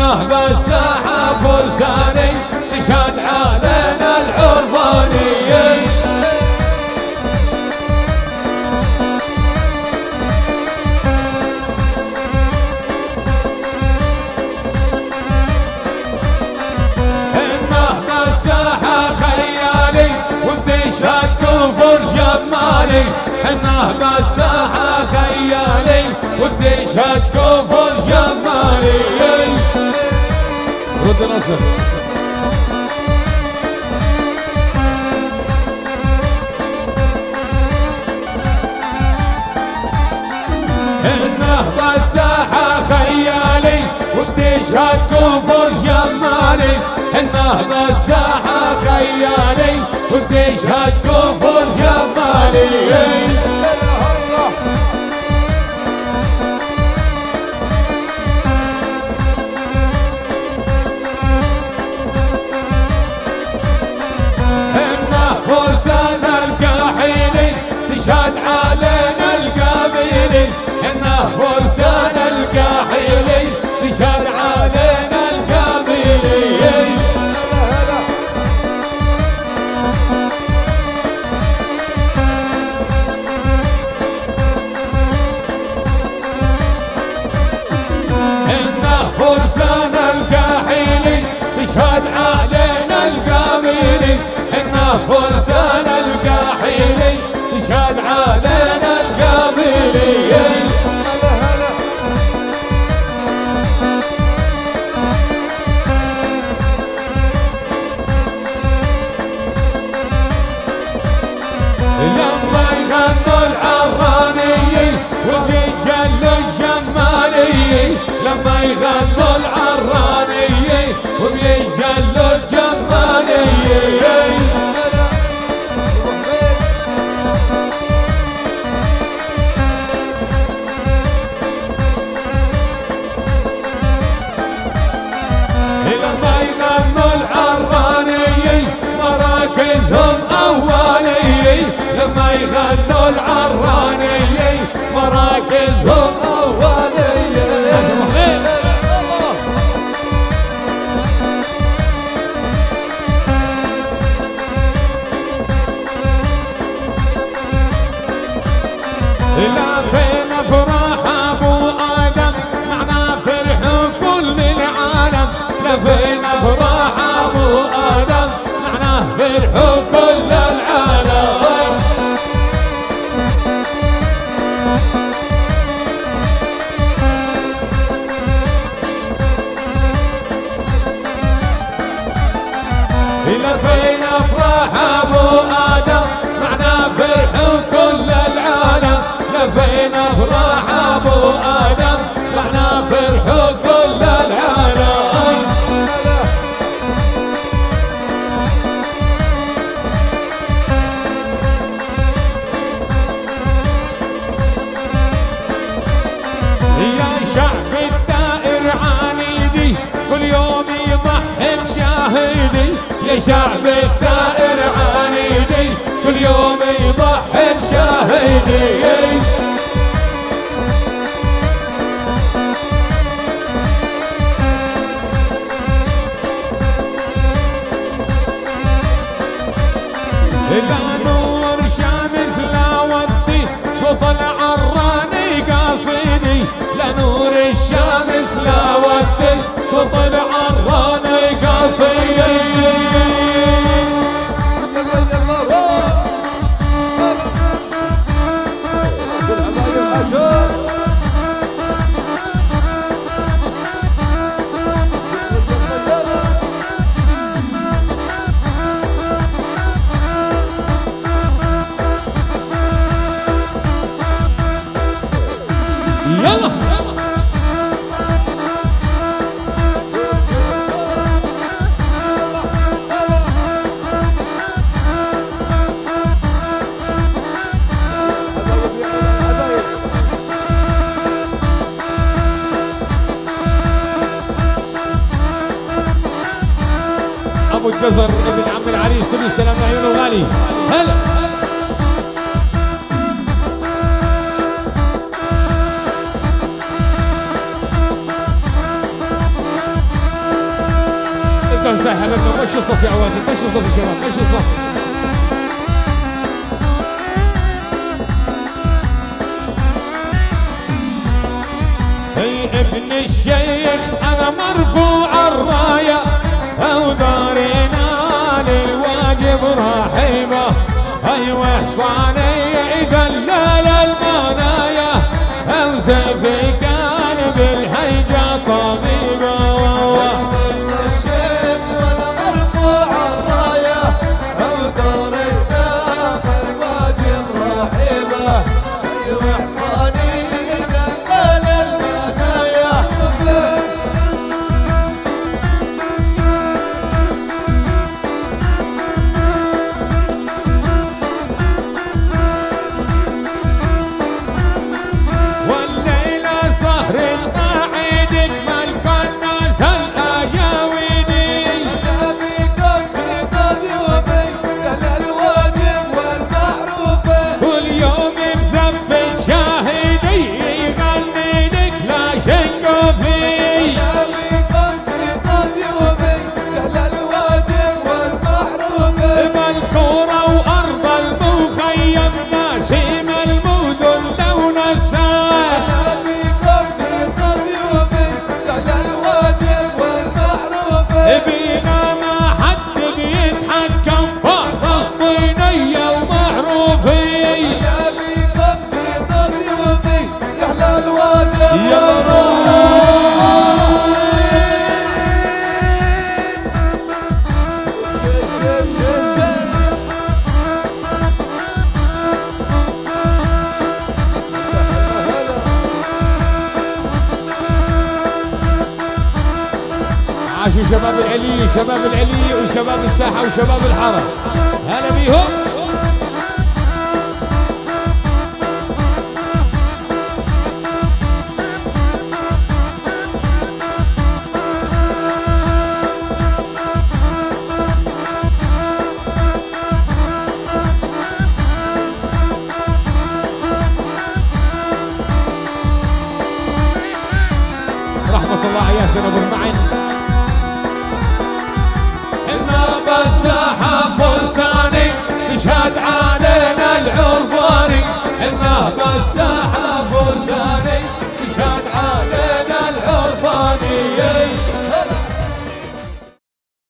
بالساحة فرساني تشهد علينا العربانيين. إنه بالساحة خيالي وبتشهد كفر جمالي. إنه بالساحة خيالي وبتشهد كفر جمالي. رد نصر إنه بالساحة خيالي وبتشهد كفر جمالي. إنه بالساحة خيالي وبتشهد كفر جمالي. فرسان الكاحيلي تشهد علينا القابيلي. إنه فرسان الكاحيلي تشهد علينا القابيلي. إنه فرسان الكاحيلي تشهد علينا القابيلي. إنه فرسان الكاحيلي تشهد علينا القابيلي. لما يغنوا العراني وبيجلوا الجمالي. لما يغنوا العراني وبيجلوا الجمالي. لما يغنوا العراني مراكزهم أولي. لما يغنوا العراني مراكزهم أولي. لا فين افراح ابو ادم معنا فرح كل العالم. لا فين افراح ابو ادم معنا فرح كل العالم. لا فين افراح ابو ادم معنا فرح كل العالم. لا فين افراح ابو ادم معنا فرح كل العالم. يا شعب الدائر عنيدي كل يوم يضحي بشاهدي. يا شعب الدائر عنيدي كل يوم يضحي بشاهدي. لا نور شمس لا ودي صوت العراني قاصدي. لا نور الشمس لا ودي صوت العراني قاصدي. يلا ابو الجزر ابن عم العريس كل السلام لعيونه غالي. هلا يا حبيبنا، مشوا الصف يا عوادي، مشوا الصف يا شباب، مشوا الصف. ابن الشيخ انا مرفوع الرايه ودارنا للواجب رحيمه. ايوه حصاني دلل المنايا وسيفي كان بالحيجه طبيبه. ابن الشيخ وانا مرفوع الرايه ودارنا للواجب رحيمه. ايوه حصاني عاشوا شباب العلي، شباب العلي وشباب الساحة وشباب الحرم، هلا بيهم. رحمة الله على ياسر أبو المعن. الساحة فرصة